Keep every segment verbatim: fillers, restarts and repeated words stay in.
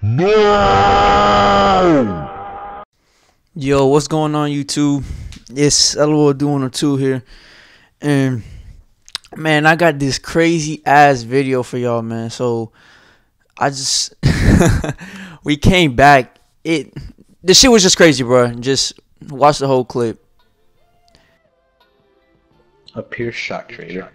No! Yo, what's going on, YouTube? It's L O L doing a two here, and man, I got this crazy ass video for y'all, man. So I just we came back. It the shit was just crazy, bro. Just watch the whole clip. A pure shot trader.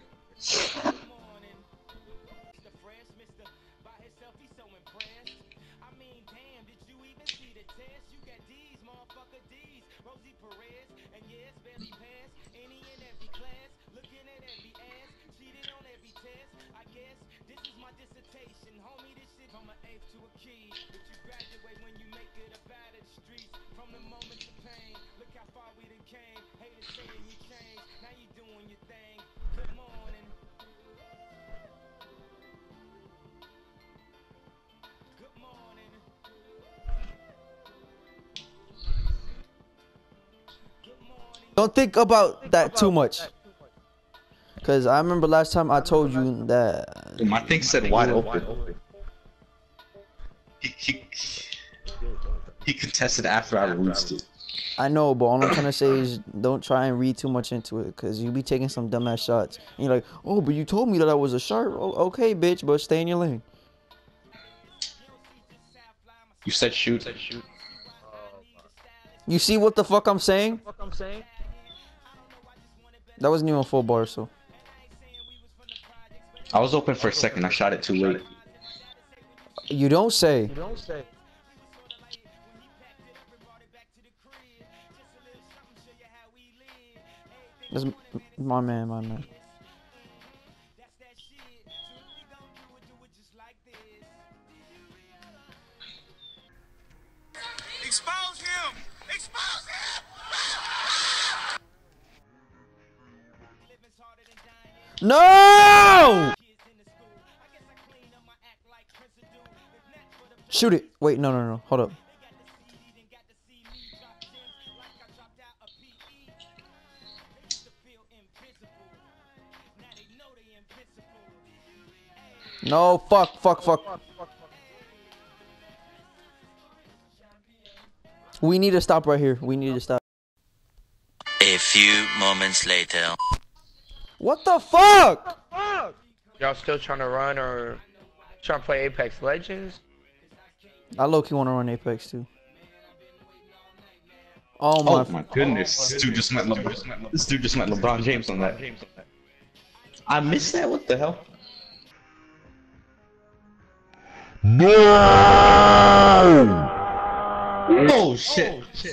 Don't think about that too much, cause I remember last time I told you that. Dude, my thing said wide open. He, he, he contested after I released it. I know, but all I'm trying to say is don't try and read too much into it, cause you be taking some dumbass shots. And you're like, oh, but you told me that I was a sharp. Oh, okay, bitch, but stay in your lane. You said shoot. You see what the fuck I'm saying? That wasn't even a full bar, so. I was open for a second. I shot it too late. You don't say. You don't say. That's my man, my man. Expose him! Expose him! No! Shoot it. Wait, no, no, no. Hold up. No, fuck, fuck, fuck. We need to stop right here. We need to stop. A few moments later. What the fuck? Y'all still trying to run or trying to play Apex Legends? I low-key want to run Apex too. Oh my, oh my goodness. This dude just met LeBron. This dude just met LeBron James on that. I missed that? What the hell? No! Oh shit. Oh, shit.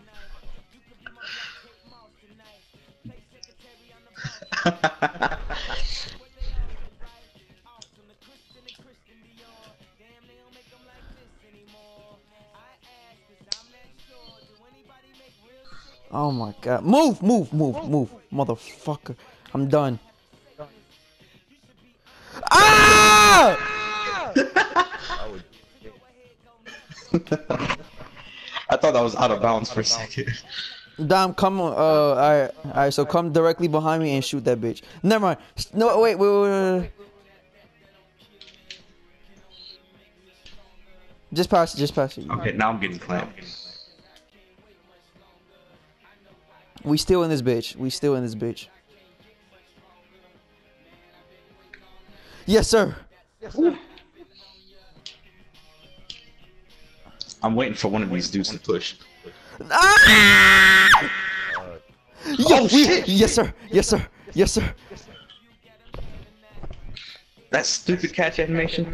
Oh my god. Move, move, move, move. Motherfucker. I'm done. Ah! I thought that was out of bounds for a second. Dom, come on. Uh, alright, alright. So come directly behind me and shoot that bitch. Never mind. No, wait, wait, wait, wait. Just pass it. Just pass it. Okay, now I'm getting clamped. We still in this bitch. We still in this bitch. Yes, sir. Yes, sir. I'm waiting for one of these dudes to push. Ah! Yo, Oh, we, shit. Yes, sir. Yes, sir. Yes, sir. That stupid catch animation.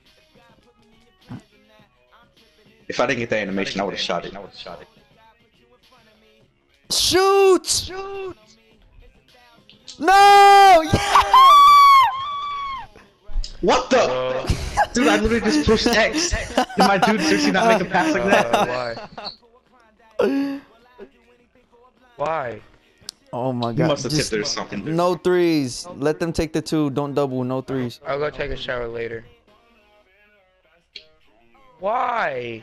If I didn't get that animation, I would have shot it. I would have shot it. Shoot! Shoot! No! Yeah! What the? Uh, dude, I literally just pushed X. Did my dude seriously not make a pass like that? Uh, why? Why? Oh my god. You must have Just tipped there something. no threes. Let them take the two. Don't double. No threes. I'll go take a shower later. Why?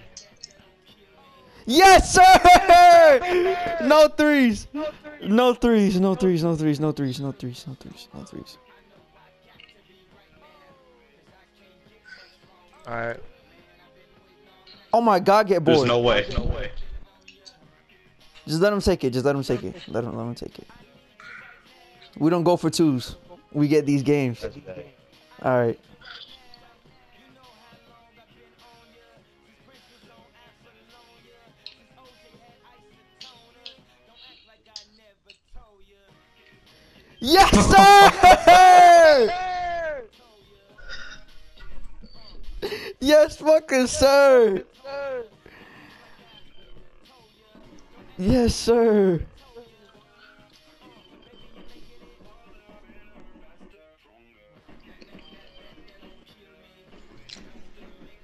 Yes, sir! No threes. No threes. No threes. No threes. No threes. No threes. No threes. No threes. Alright. Oh my God, get bored. There's no way. No way. Just let him take it. Just let him take it. Let him, let him take it. We don't go for twos. We get these games. All right. Yes, sir! Yes, fucking sir! Yes, sir!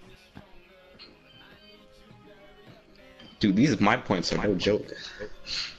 Dude, these my points are no joke.